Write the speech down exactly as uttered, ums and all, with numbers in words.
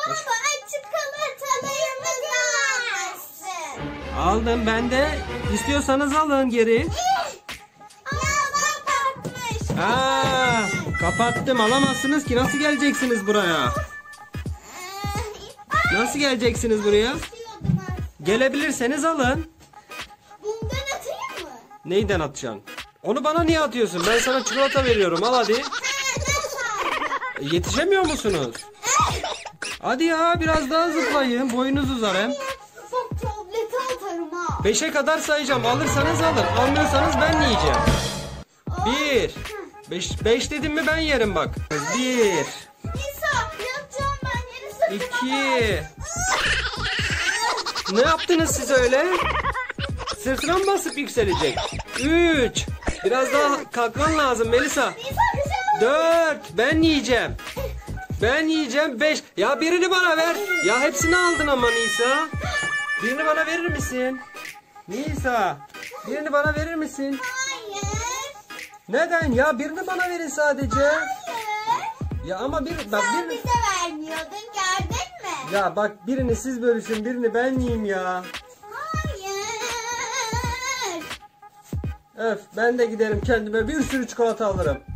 Baba çikolatalarımızı almışsın. Aldım ben de. İstiyorsanız alın geri. Ya kapatmış. Aa, kapattım. Alamazsınız ki. Nasıl geleceksiniz buraya? Nasıl geleceksiniz buraya? Gelebilirseniz alın. Bundan atayım mı? Neyden atacaksın? Onu bana niye atıyorsun? Ben sana çikolata veriyorum. Al hadi. E, yetişemiyor musunuz? Hadi ya biraz daha zıplayın. Boyunuz uzar hem. Bak tableti atarım ha. Beşe kadar sayacağım. Alırsanız alın. Almıyorsanız ben yiyeceğim. Bir. Beş, beş dedim mi ben yerim bak. Bir. Nisa yatacağım ben yeni sırtıma İki. Ne yaptınız siz öyle? Sırtına mı basıp yükselecek? Üç. Biraz daha kalkman lazım Melisa. Nisa güzel. Dört. Ben yiyeceğim. Ben yiyeceğim. Beş. Ya birini bana ver. Ya hepsini aldın ama Nisa. Birini bana verir misin? Nisa. Birini bana verir misin? Hayır. Neden ya? Birini bana verin sadece. Hayır. Ya ama bir bak Sen bir bize vermiyordun gördün mü? ya bak birini siz bölüşün, birini ben yiyeyim ya. Hayır. Öf, ben de giderim kendime bir sürü çikolata alırım.